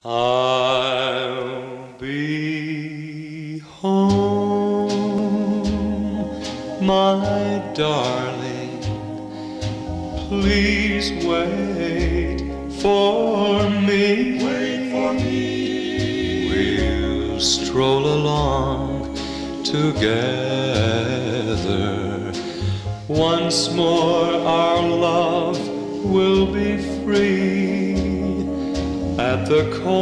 I'll be home, my darling. Please wait for me. Wait for me. We'll stroll along together. Once more our love will be free. At the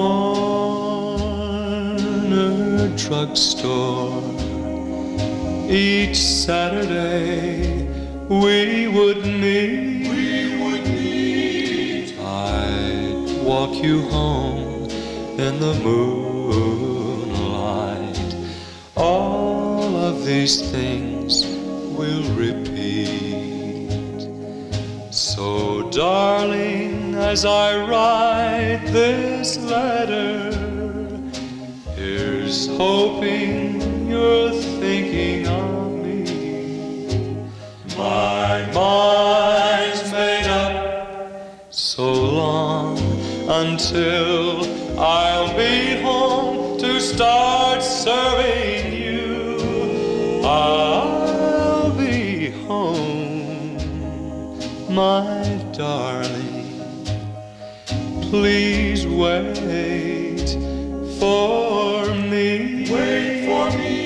corner drugstore, each Saturday we would meet. I'd walk you home in the moonlight. All of these things will repeat. So, darling, as I write this letter, here's hoping you're thinking of me. My mind's made up so long until I'll be home to start serving you. I'll be home, my darling. Please wait for me. Wait for me.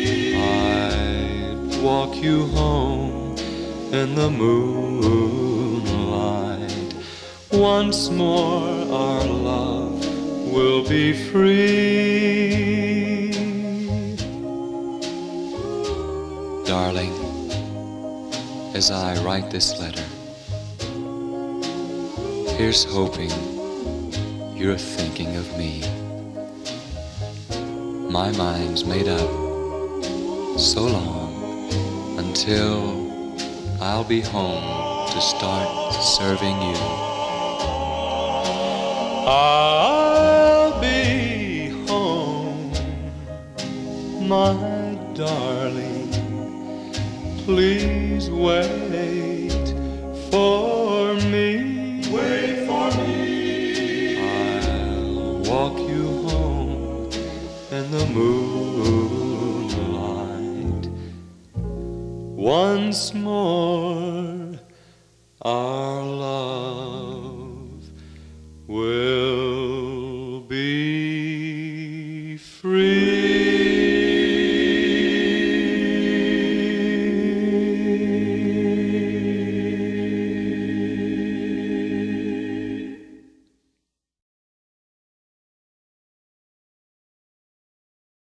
I'd walk you home in the moonlight. Once more our love will be free. Darling, as I write this letter, here's hoping you're thinking of me. My mind's made up so long until I'll be home to start serving you. I'll be home, my darling. Please wait for me. Wait for me. I'll walk you home in the moonlight. Once more